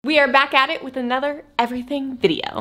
We are back at it with another everything video.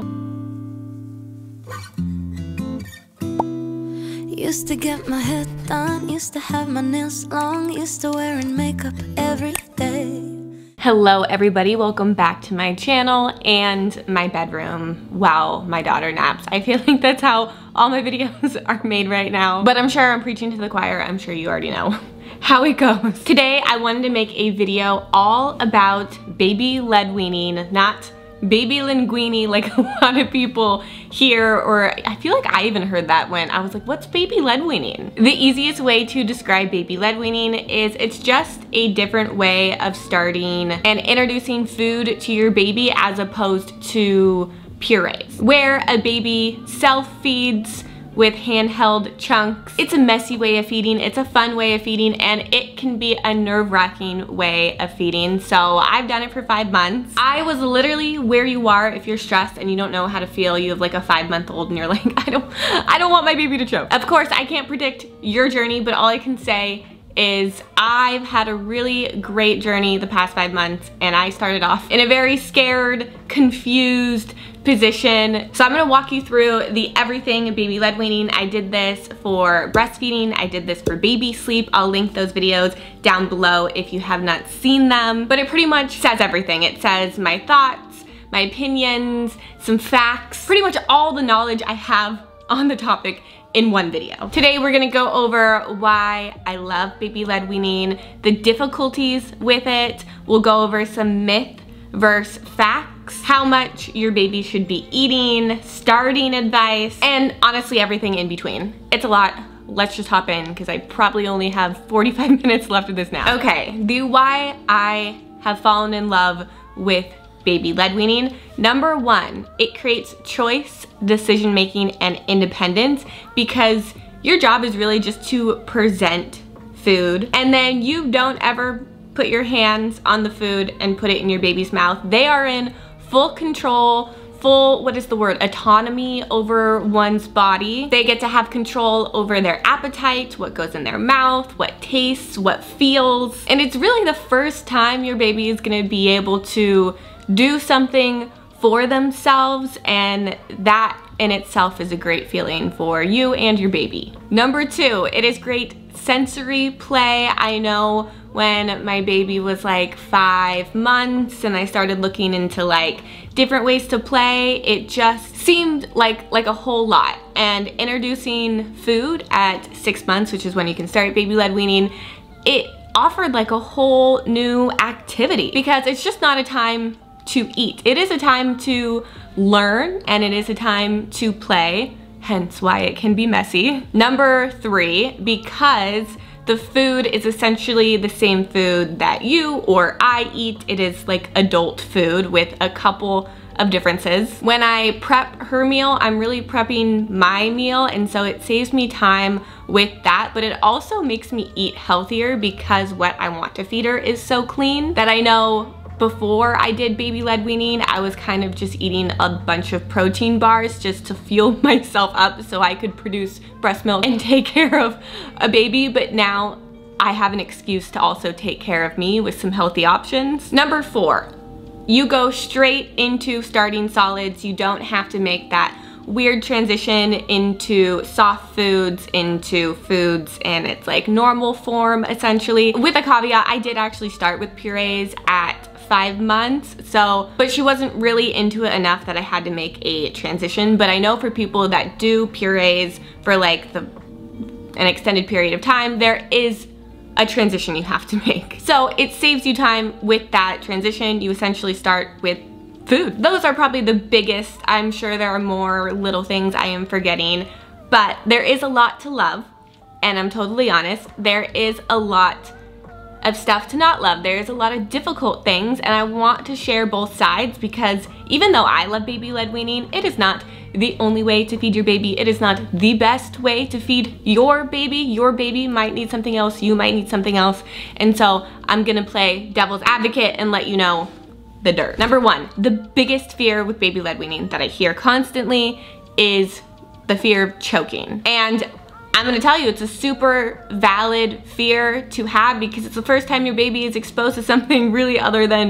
Used to get my hair done, used to have my nails long, used to wearing makeup every day. Hello everybody, welcome back to my channel and my bedroom while my daughter naps. I feel like that's how all my videos are made right now, but I'm sure I'm preaching to the choir. I'm sure you already know how it goes. Today I wanted to make a video all about baby-led weaning, not baby linguini like a lot of people hear, or I feel like I even heard that when I was like, what's baby-led weaning? The easiest way to describe baby-led weaning is it's just a different way of starting and introducing food to your baby as opposed to purees, where a baby self-feeds with handheld chunks. It's a messy way of feeding, it's a fun way of feeding, and it can be a nerve-wracking way of feeding. So I've done it for 5 months. I was literally where you are if you're stressed and you don't know how to feel. You have like a 5-month-old and you're like, I don't want my baby to choke. Of course, I can't predict your journey, but all I can say is I've had a really great journey the past 5 months, and I started off in a very scared, confused position. So I'm gonna walk you through the everything baby-led weaning. I did this for breastfeeding, I did this for baby sleep. I'll link those videos down below if you have not seen them, but it pretty much says everything. It says my thoughts, my opinions, some facts, pretty much all the knowledge I have on the topic in one video. Today we're gonna go over why I love baby-led weaning, the difficulties with it. We'll go over some myth versus facts, how much your baby should be eating, starting advice, and honestly everything in between. It's a lot. Let's just hop in because I probably only have 45 minutes left of this now. Okay, the why I have fallen in love with baby-led weaning. Number one, it creates choice, decision-making, and independence because your job is really just to present food, and then you don't ever put your hands on the food and put it in your baby's mouth. They are in full control, full, what is the word, autonomy over one's body. They get to have control over their appetite, what goes in their mouth, what tastes, what feels, and it's really the first time your baby is gonna be able to do something for themselves, and that in itself is a great feeling for you and your baby. Number two, it is great sensory play. I know when my baby was like 5 months and I started looking into like different ways to play, it just seemed like a whole lot. And introducing food at 6 months, which is when you can start baby-led weaning, it offered like a whole new activity because it's just not a time to eat. It is a time to learn, and it is a time to play, hence why it can be messy. Number three, because the food is essentially the same food that you or I eat, it is like adult food with a couple of differences. When I prep her meal, I'm really prepping my meal, and so it saves me time with that, but it also makes me eat healthier because what I want to feed her is so clean that I know before I did baby-led weaning, I was kind of just eating a bunch of protein bars just to fuel myself up so I could produce breast milk and take care of a baby, but now I have an excuse to also take care of me with some healthy options. Number four, you go straight into starting solids. You don't have to make that weird transition into soft foods, into foods, and it's like normal form essentially. With a caveat, I did actually start with purees at 5 months, so, but she wasn't really into it enough that I had to make a transition. But I know for people that do purees for like an extended period of time, there is a transition you have to make. So it saves you time with that transition. You essentially start with food. Those are probably the biggest. I'm sure there are more little things I am forgetting, but there is a lot to love, and I'm totally honest, there is a lot of stuff to not love. There's a lot of difficult things, and I want to share both sides because even though I love baby-led weaning, it is not the only way to feed your baby. It is not the best way to feed your baby. Your baby might need something else, you might need something else, and so I'm gonna play devil's advocate and let you know the dirt. Number one, the biggest fear with baby-led weaning that I hear constantly is the fear of choking. And I'm gonna tell you, it's a super valid fear to have because it's the first time your baby is exposed to something really other than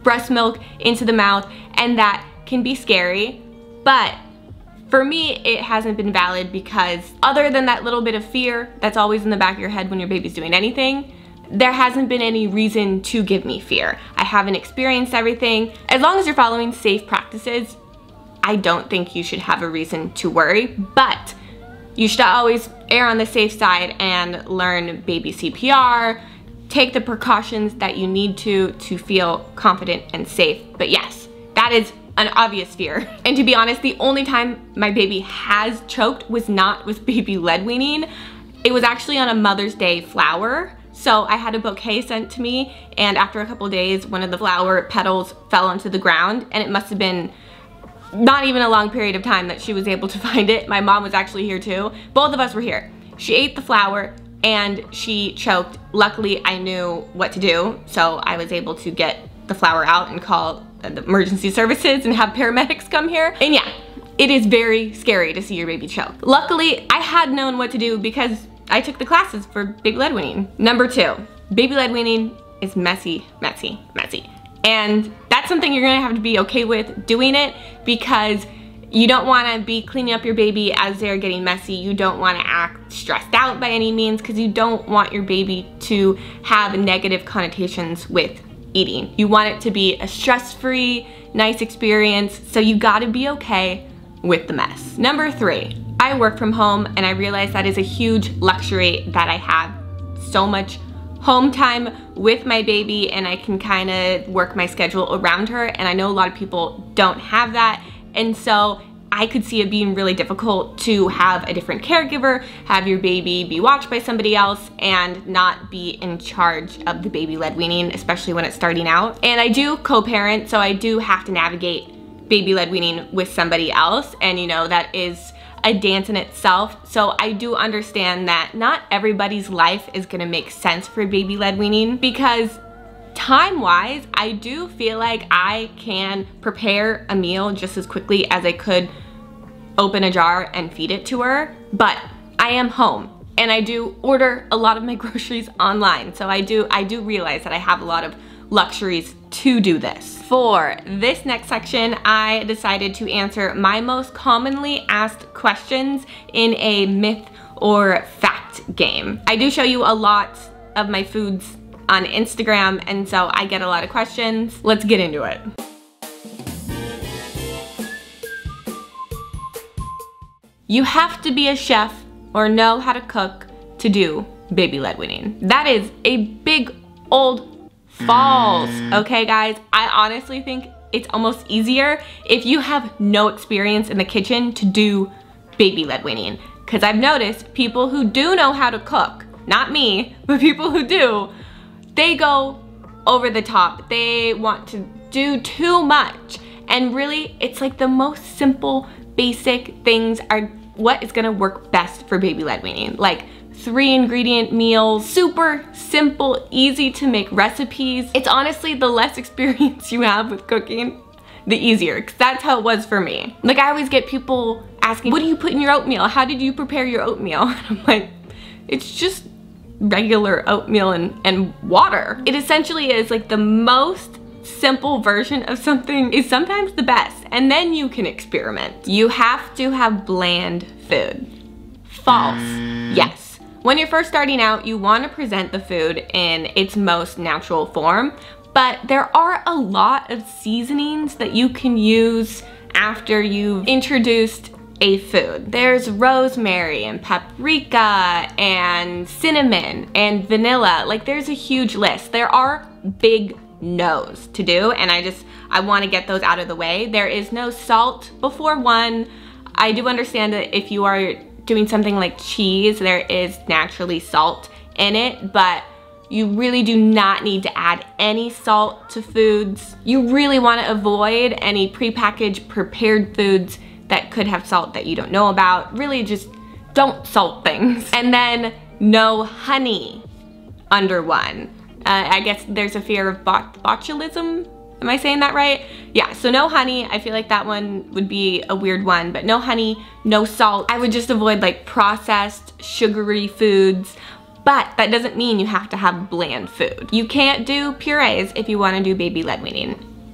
breast milk into the mouth, and that can be scary. But for me, it hasn't been valid because other than that little bit of fear that's always in the back of your head when your baby's doing anything, there hasn't been any reason to give me fear. I haven't experienced everything. As long as you're following safe practices, I don't think you should have a reason to worry, but you should always err on the safe side and learn baby CPR, take the precautions that you need to feel confident and safe. But yes, that is an obvious fear. And to be honest, the only time my baby has choked was not with baby lead weaning. It was actually on a Mother's Day flower. So I had a bouquet sent to me, and after a couple days, one of the flower petals fell onto the ground, and it must have been not even a long period of time that she was able to find it. My mom was actually here too. Both of us were here. She ate the flower and she choked. Luckily, I knew what to do, so I was able to get the flower out and call the emergency services and have paramedics come here. And yeah, it is very scary to see your baby choke. Luckily, I had known what to do because I took the classes for baby lead weaning. Number 2, baby lead weaning is messy, messy, messy. And that's something you're gonna have to be okay with doing it, because you don't wanna be cleaning up your baby as they're getting messy. You don't wanna act stressed out by any means, because you don't want your baby to have negative connotations with eating. You want it to be a stress-free, nice experience, so you gotta be okay with the mess. Number 3, I work from home, and I realize that is a huge luxury that I have so much home time with my baby, and I can kind of work my schedule around her, and I know a lot of people don't have that, and so I could see it being really difficult to have a different caregiver, have your baby be watched by somebody else, and not be in charge of the baby lead weaning, especially when it's starting out. And I do co-parent, so I do have to navigate baby lead weaning with somebody else, and you know, that is a dance in itself. So I do understand that not everybody's life is gonna make sense for baby lead weaning, because time-wise, I do feel like I can prepare a meal just as quickly as I could open a jar and feed it to her. But I am home, and I do order a lot of my groceries online. So I do realize that I have a lot of luxuries to do this. For this next section, I decided to answer my most commonly asked questions in a myth or fact game. I do show you a lot of my foods on Instagram, and so I get a lot of questions. Let's get into it. You have to be a chef or know how to cook to do baby lead weaning. That is a big old false, okay guys? I honestly think it's almost easier if you have no experience in the kitchen to do baby lead weaning. Because I've noticed people who do know how to cook, not me, but people who do, they go over the top. They want to do too much. And really, it's like the most simple, basic things are what is gonna work best for baby lead weaning. Like 3-ingredient meals, super simple, easy to make recipes. It's honestly the less experience you have with cooking, the easier, because that's how it was for me. Like I always get people asking, what do you put in your oatmeal? How did you prepare your oatmeal? And I'm like, it's just regular oatmeal and water. It essentially is like the most simple version of something is sometimes the best, and then you can experiment. You have to have bland food. False. Yes. When you're first starting out, you want to present the food in its most natural form, but there are a lot of seasonings that you can use after you've introduced a food. There's rosemary and paprika and cinnamon and vanilla. Like there's a huge list. There are big no's to do, and I want to get those out of the way. There is no salt before one. I do understand that if you are doing something like cheese, there is naturally salt in it, but you really do not need to add any salt to foods. You really want to avoid any prepackaged prepared foods that could have salt that you don't know about. Really just don't salt things. And then no honey under one. I guess there's a fear of botulism. Am I saying that right? Yeah, so no honey. I feel like that one would be a weird one, but no honey, no salt. I would just avoid like processed, sugary foods, but that doesn't mean you have to have bland food. You can't do purees if you want to do baby lead weaning.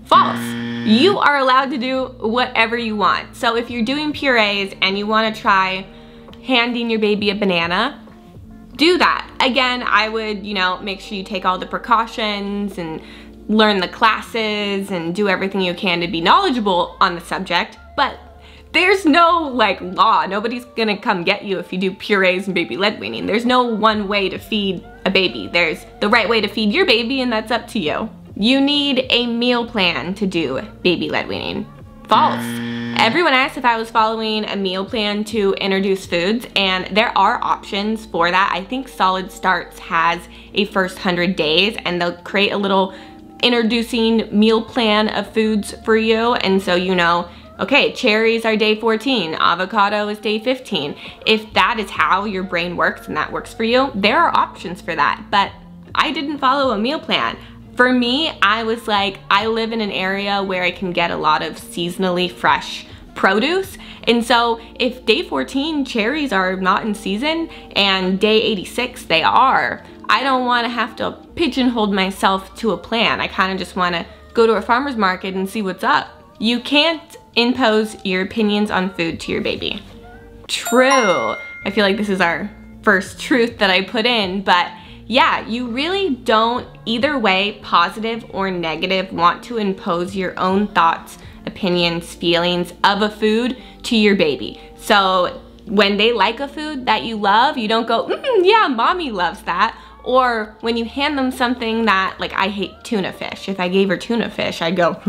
False. You are allowed to do whatever you want. So if you're doing purees and you want to try handing your baby a banana, do that. Again, I would, you know, make sure you take all the precautions and learn the classes and do everything you can to be knowledgeable on the subject, but there's no like law. Nobody's gonna come get you if you do purees and baby led weaning. There's no one way to feed a baby. There's the right way to feed your baby, and that's up to you. You need a meal plan to do baby led weaning. False. Everyone asked if I was following a meal plan to introduce foods, and there are options for that. I think Solid Starts has a first 100 days, and they'll create a little introducing meal plan of foods for you, and so you know, okay, cherries are day 14, avocado is day 15. If that is how your brain works and that works for you, there are options for that, but I didn't follow a meal plan. For me, I was like, I live in an area where I can get a lot of seasonally fresh produce, and so if day 14 cherries are not in season and day 86 they are, I don't want to have to pigeonhole myself to a plan. I kind of just want to go to a farmer's market and see what's up. You can't impose your opinions on food to your baby. True. I feel like this is our first truth that I put in, but yeah, you really don't, either way, positive or negative, want to impose your own thoughts, opinions, feelings of a food to your baby. So when they like a food that you love, you don't go, yeah, mommy loves that. Or when you hand them something that, like, I hate tuna fish. If I gave her tuna fish, I'd go,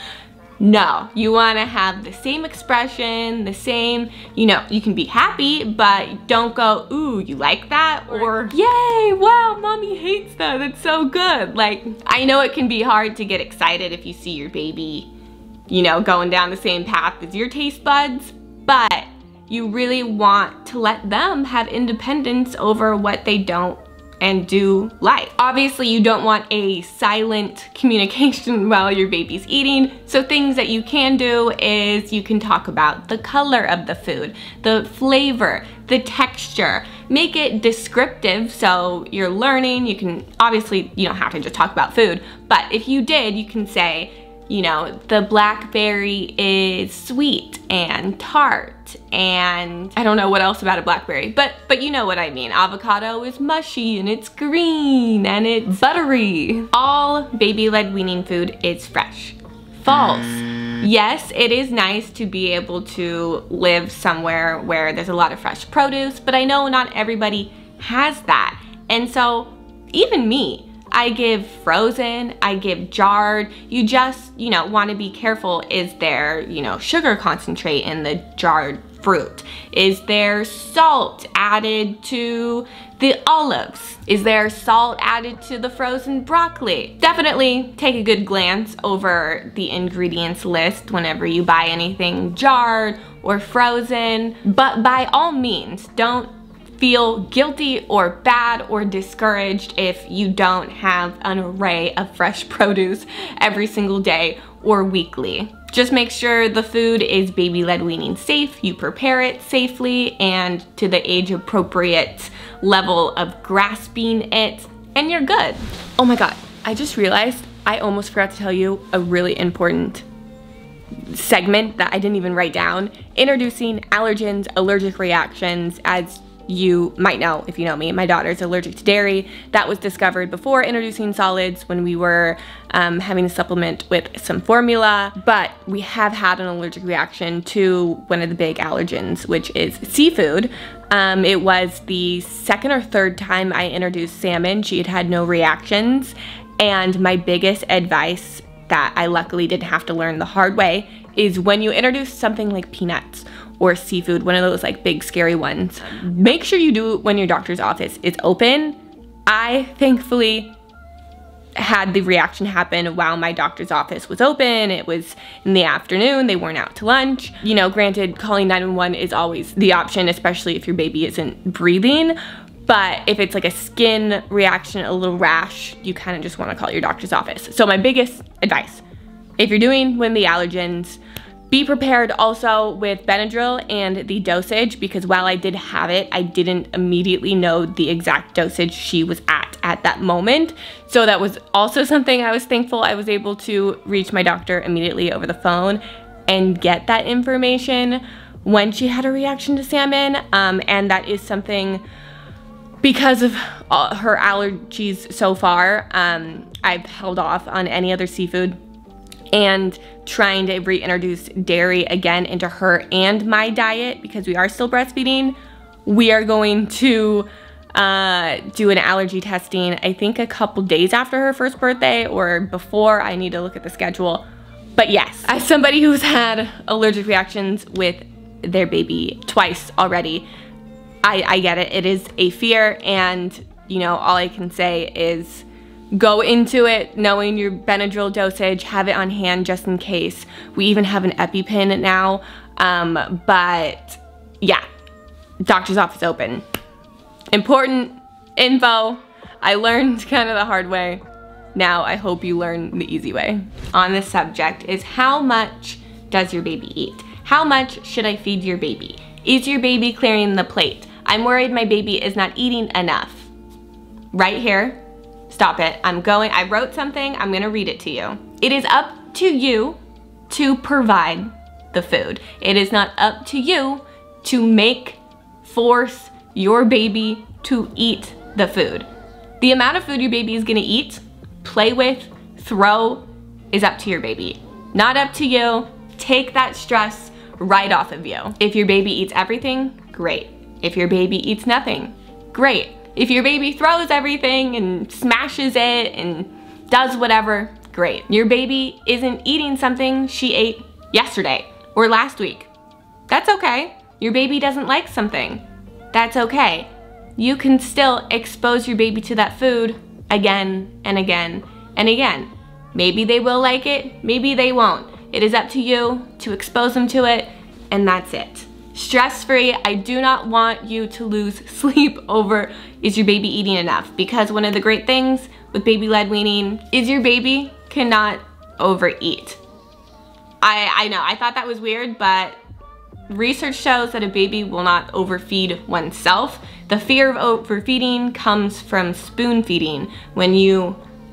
no. You want to have the same expression, the same, you know, you can be happy, but don't go, ooh, you like that? Or, yay, wow, mommy hates that, that's so good. Like, I know it can be hard to get excited if you see your baby, you know, going down the same path as your taste buds, but you really want to let them have independence over what they don't and do like. Obviously, you don't want a silent communication while your baby's eating, so things that you can do is you can talk about the color of the food, the flavor, the texture. Make it descriptive so you're learning. You can, obviously, you don't have to just talk about food, but if you did, you can say, you know, the blackberry is sweet and tart, and I don't know what else about a blackberry, but you know what I mean. Avocado is mushy and it's green and it's buttery. All baby-led weaning food is fresh. False. Yes, it is nice to be able to live somewhere where there's a lot of fresh produce, but I know not everybody has that. And so even me, I give frozen, I give jarred. You just, you know, want to be careful. Is there, you know, sugar concentrate in the jarred fruit? Is there salt added to the olives? Is there salt added to the frozen broccoli? Definitely take a good glance over the ingredients list whenever you buy anything jarred or frozen, but by all means, don't feel guilty or bad or discouraged if you don't have an array of fresh produce every single day or weekly. Just make sure the food is baby-led weaning safe, you prepare it safely and to the age appropriate level of grasping it, and you're good. Oh my God, I just realized I almost forgot to tell you a really important segment that I didn't even write down. Introducing allergens, allergic reactions. As you might know, if you know me, my daughter's allergic to dairy. That was discovered before introducing solids when we were having a supplement with some formula, but we have had an allergic reaction to one of the big allergens, which is seafood. It was the second or third time I introduced salmon. She had had no reactions, and my biggest advice that I luckily didn't have to learn the hard way is when you introduce something like peanuts or seafood, one of those like big scary ones, make sure you do it when your doctor's office is open. I thankfully had the reaction happen while my doctor's office was open. It was in the afternoon, they weren't out to lunch. You know, granted, calling 911 is always the option, especially if your baby isn't breathing. But if it's like a skin reaction, a little rash, you kind of just want to call your doctor's office. So my biggest advice, if you're doing one of the allergens, be prepared also with Benadryl and the dosage, because while I did have it, I didn't immediately know the exact dosage she was at at that moment. So that was also something I was thankful I was able to reach my doctor immediately over the phone and get that information when she had a reaction to salmon. And that is something, because of her allergies so far, I've held off on any other seafood and trying to reintroduce dairy again into her and my diet because we are still breastfeeding. We are going to do an allergy testing, I think a couple days after her first birthday or before. I need to look at the schedule. But yes, as somebody who's had allergic reactions with their baby twice already, I get it. It is a fear, and you know, all I can say is go into it knowing your Benadryl dosage, have it on hand just in case. We even have an EpiPen now, but yeah, doctor's office open. Important info. I learned kind of the hard way. Now I hope you learn the easy way. On this subject is, how much does your baby eat? How much should I feed your baby? Is your baby clearing the plate? I'm worried my baby is not eating enough. Right here. Stop it. I wrote something, I'm gonna read it to you. It is up to you to provide the food. It is not up to you to force your baby to eat the food. The amount of food your baby is gonna eat, play with, throw, is up to your baby. Not up to you. Take that stress right off of you. If your baby eats everything, great. If your baby eats nothing, great. If your baby throws everything and smashes it and does whatever, great. Your baby isn't eating something she ate yesterday or last week. That's okay. Your baby doesn't like something. That's okay. You can still expose your baby to that food again and again and again. Maybe they will like it, maybe they won't. It is up to you to expose them to it, and that's it. Stress-free. I do not want you to lose sleep over, is your baby eating enough? Because one of the great things with baby-led weaning is your baby cannot overeat. I know, I thought that was weird, but research shows that a baby will not overfeed oneself. The fear of overfeeding comes from spoon feeding when you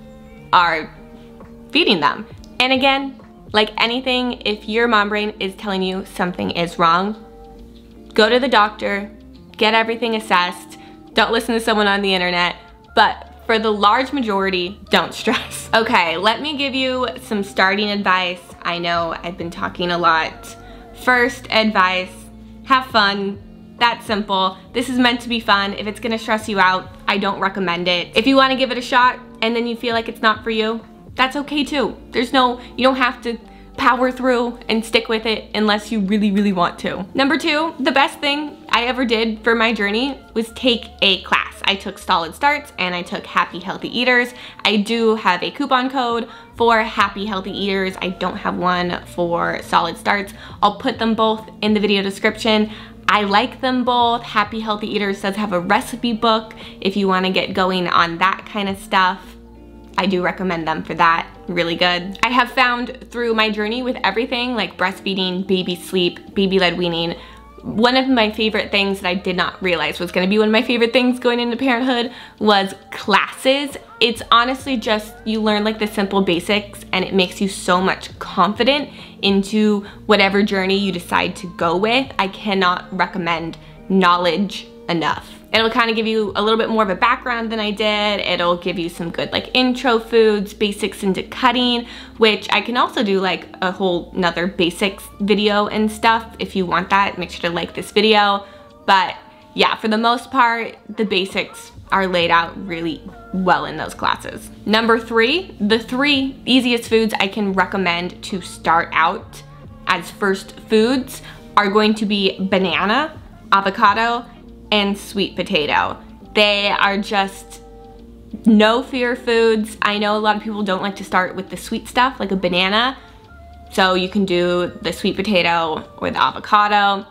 are feeding them. And again, like anything, if your mom brain is telling you something is wrong, go to the doctor, get everything assessed. Don't listen to someone on the internet, but for the large majority, don't stress. Okay, let me give you some starting advice. I know I've been talking a lot. First advice, have fun. That's simple. This is meant to be fun. If it's gonna stress you out, I don't recommend it. If you wanna give it a shot and then you feel like it's not for you, that's okay too. You don't have to power through and stick with it unless you really, really want to. Number two, the best thing I ever did for my journey was take a class. I took Solid Starts and I took Happy Healthy Eaters. I do have a coupon code for Happy Healthy Eaters. I don't have one for Solid Starts. I'll put them both in the video description. I like them both. Happy Healthy Eaters does have a recipe book if you want to get going on that kind of stuff. I do recommend them for that, really good. I have found through my journey with everything like breastfeeding, baby sleep, baby-led weaning, one of my favorite things that I did not realize was gonna be one of my favorite things going into parenthood was classes. It's honestly just, you learn like the simple basics and it makes you so much confident into whatever journey you decide to go with. I cannot recommend knowledge enough. It'll kind of give you a little bit more of a background than I did. It'll give you some good like intro foods, basics into cutting, which I can also do like a whole nother basics video and stuff. If you want that, make sure to like this video. But yeah, for the most part, the basics are laid out really well in those classes. Number three, the 3 easiest foods I can recommend to start out as first foods are going to be banana, avocado, and sweet potato. They are just no fear foods. I know a lot of people don't like to start with the sweet stuff like a banana, so you can do the sweet potato or the avocado.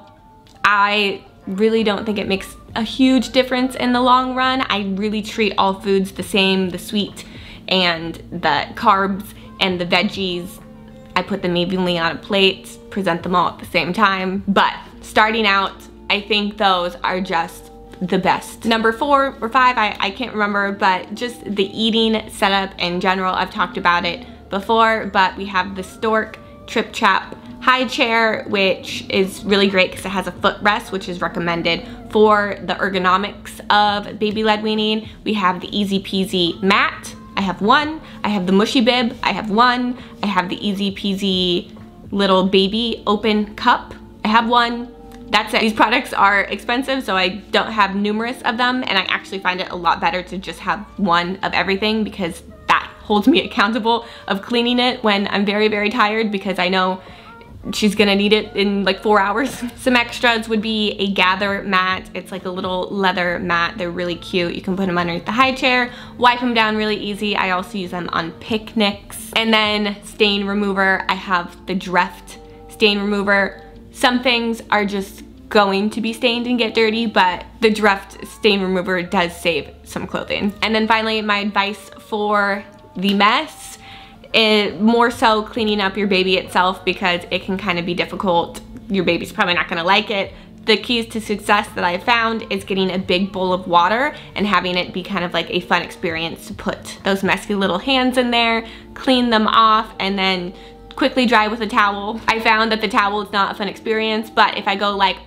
I really don't think it makes a huge difference in the long run. I really treat all foods the same, the sweet and the carbs and the veggies. I put them evenly on a plate, present them all at the same time. But starting out, I think those are just the best. Number 4 or 5, I can't remember, but just the eating setup in general, I've talked about it before, but we have the Stork TripChap high chair, which is really great because it has a footrest, which is recommended for the ergonomics of baby-led weaning. We have the Easy Peasy mat. I have one. I have the Mushy Bib. I have one. I have the Easy Peasy little baby open cup. I have one. That's it. These products are expensive, so I don't have numerous of them, and I actually find it a lot better to just have one of everything because that holds me accountable of cleaning it when I'm very, very tired, because I know she's gonna need it in like 4 hours. Some extras would be a gather mat. It's like a little leather mat. They're really cute. You can put them underneath the high chair, wipe them down really easy. I also use them on picnics. And then stain remover. I have the Dreft stain remover. Some things are just going to be stained and get dirty, but the Dreft stain remover does save some clothing. And then finally, my advice for the mess, more so cleaning up your baby itself, because it can kind of be difficult. Your baby's probably not gonna like it. The keys to success that I found is getting a big bowl of water and having it be kind of like a fun experience to put those messy little hands in there, clean them off, and then quickly dry with a towel. I found that the towel is not a fun experience, but if I go like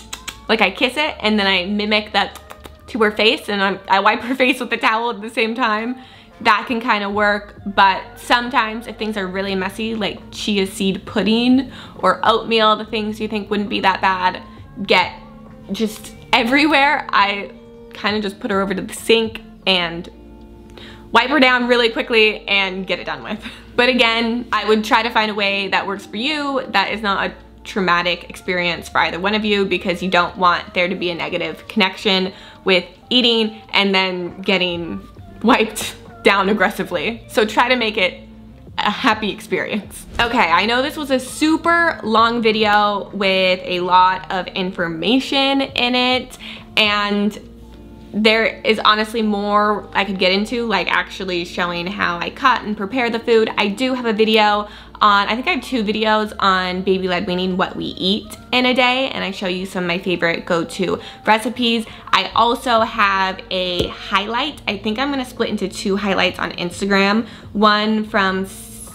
I kiss it and then I mimic that to her face and I wipe her face with the towel at the same time, that can kind of work. But sometimes if things are really messy, like chia seed pudding or oatmeal, the things you think wouldn't be that bad get just everywhere, I kind of just put her over to the sink and wipe her down really quickly and get it done with. But again, I would try to find a way that works for you, that is not a traumatic experience for either one of you, because you don't want there to be a negative connection with eating and then getting wiped down aggressively. So try to make it a happy experience. Okay, I know this was a super long video with a lot of information in it, and there is honestly more I could get into, like actually showing how I cut and prepare the food. I do have a video on, I think I have 2 videos on baby-led weaning, what we eat in a day, and I show you some of my favorite go-to recipes. I also have a highlight. I think I'm gonna split into 2 highlights on Instagram. One from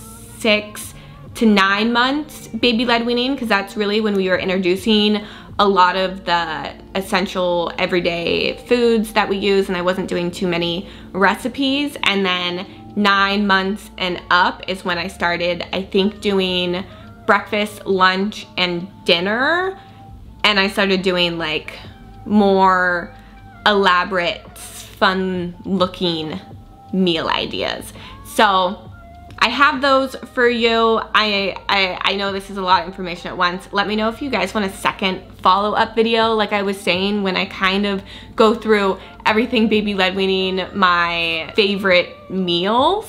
6 to 9 months baby-led weaning, because that's really when we were introducing a lot of the essential everyday foods that we use, and I wasn't doing too many recipes. And then 9 months and up is when I started, I think, doing breakfast, lunch, and dinner. And I started doing like more elaborate, fun looking meal ideas. So I have those for you. I know this is a lot of information at once. Let me know if you guys want a second follow-up video, like I was saying, when I kind of go through everything baby-led weaning, my favorite meals.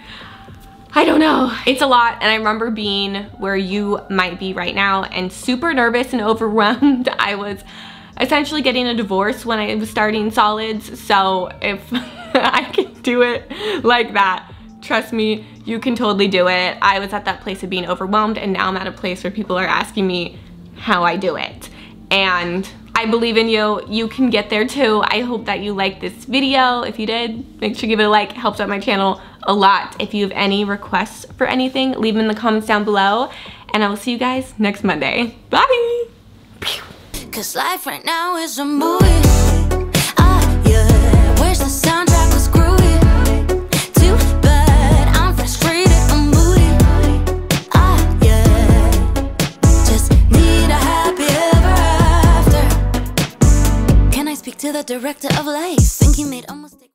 I don't know. It's a lot, and I remember being where you might be right now and super nervous and overwhelmed. I was essentially getting a divorce when I was starting solids, so if I can do it like that, trust me, you can totally do it. I was at that place of being overwhelmed, and now I'm at a place where people are asking me how I do it. And I believe in you. You can get there too. I hope that you liked this video. If you did, make sure you give it a like. It helps out my channel a lot. If you have any requests for anything, leave them in the comments down below. And I will see you guys next Monday. Bye! 'Cause life right now is a movie. Yeah. Wish the soundtrack was groovy. Too bad I'm frustrated and moody. Yeah. Just need a happy ever after. Can I speak to the director of life? Think he made almost